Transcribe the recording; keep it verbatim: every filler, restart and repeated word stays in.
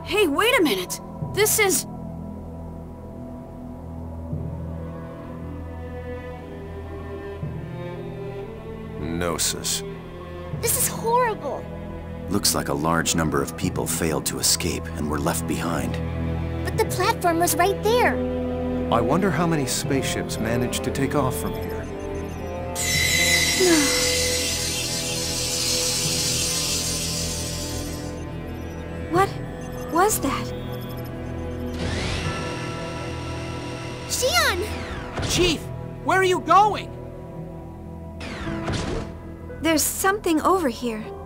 Hey, wait a minute! This is... Gnosis. This is horrible. Looks like a large number of people failed to escape and were left behind. But the platform was right there. I wonder how many spaceships managed to take off from here. What was that? Shion! Chief, where are you going? There's something over here.